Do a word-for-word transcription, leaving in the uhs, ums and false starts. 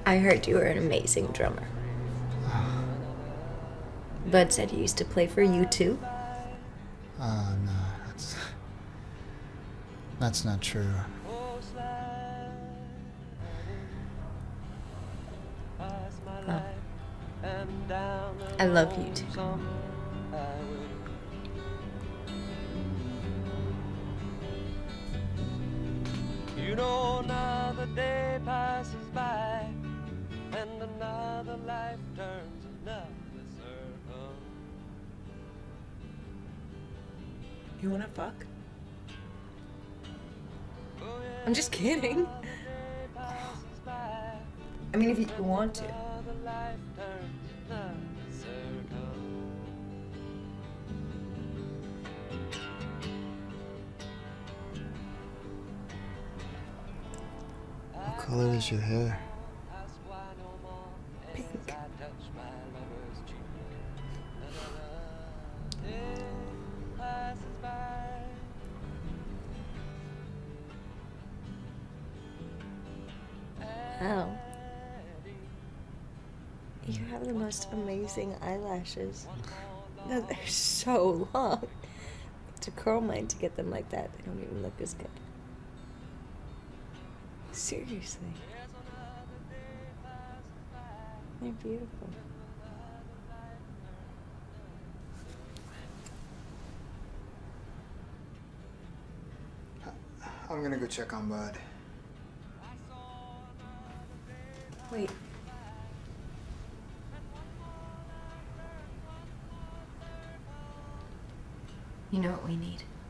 I heard you were an amazing drummer. Bud said he used to play for you too. Oh, no, that's... That's not true. Oh. I love you too. You know, another day passes by, and another life turns another circle. You wanna fuck? I'm just kidding. I mean, if you want to. What color is your hair? Pink. Wow. You have the most amazing eyelashes. No, they're so long. To curl mine to get them like that, they don't even look as good. Seriously. They're beautiful. I'm gonna go check on Bud. Wait. You know what we need?